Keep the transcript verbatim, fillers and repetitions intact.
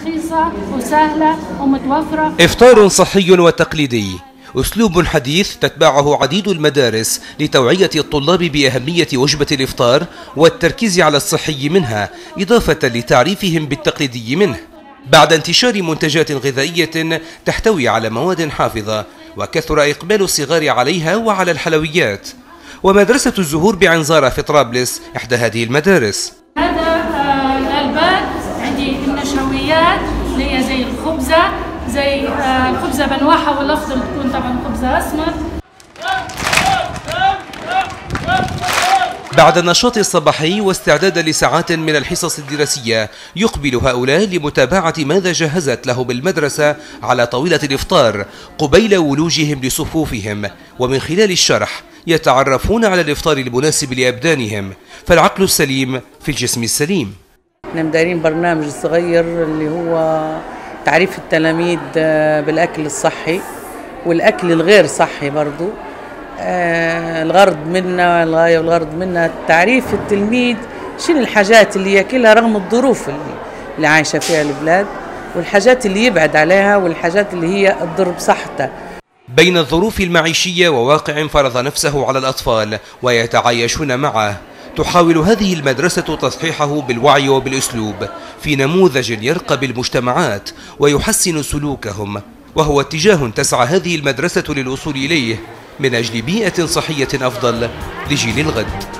رخيصة وسهلة ومتوفرة. إفطار صحي وتقليدي، أسلوب حديث تتبعه عديد المدارس لتوعية الطلاب بأهمية وجبة الإفطار والتركيز على الصحي منها، إضافة لتعريفهم بالتقليدي منه، بعد انتشار منتجات غذائية تحتوي على مواد حافظة وكثر إقبال الصغار عليها وعلى الحلويات. ومدرسة الزهور بعنزارة في طرابلس إحدى هذه المدارس. هذا الألبان عندي النشويات اللي هي زي الخبزة، زي الخبزة بنواحة، والأفضل تكون طبعا خبزة أسمر. بعد النشاط الصباحي واستعدادا لساعات من الحصص الدراسية، يقبل هؤلاء لمتابعة ماذا جهزت لهم المدرسة على طاولة الإفطار قبيل ولوجهم لصفوفهم، ومن خلال الشرح يتعرفون على الإفطار المناسب لأبدانهم، فالعقل السليم في الجسم السليم. احنا مدايرين برنامج صغير اللي هو تعريف التلاميذ بالأكل الصحي والأكل الغير صحي برضو. آه الغرض منا الغاية والغرض منا تعريف التلميذ شنو الحاجات اللي ياكلها رغم الظروف اللي, اللي عايشة فيها البلاد، والحاجات اللي يبعد عليها، والحاجات اللي هي تضر بصحته. بين الظروف المعيشية وواقع فرض نفسه على الأطفال ويتعايشون معه، تحاول هذه المدرسة تصحيحه بالوعي وبالأسلوب في نموذج يرقى بالمجتمعات ويحسن سلوكهم، وهو اتجاه تسعى هذه المدرسة للوصول إليه من أجل بيئة صحية أفضل لجيل الغد.